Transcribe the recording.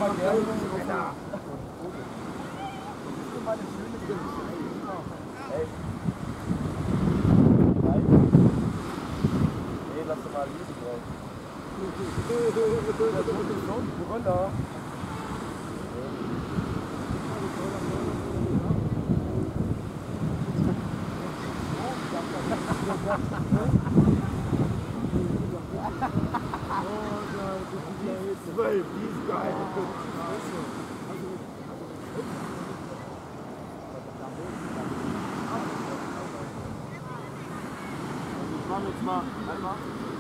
Lass doch mal liegen drauf. Runter. Die ist geil. Ich mach jetzt mal einmal.